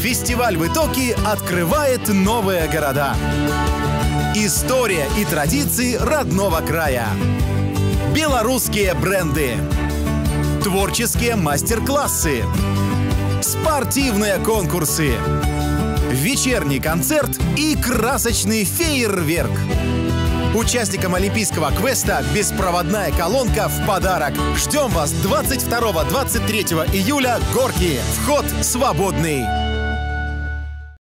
Фестиваль в Итоки открывает новые города. История и традиции родного края. Белорусские бренды. Творческие мастер-классы. Спортивные конкурсы. Вечерний концерт и красочный фейерверк. Участникам Олимпийского квеста беспроводная колонка в подарок. Ждем вас 22-23 июля. Горки. Вход свободный.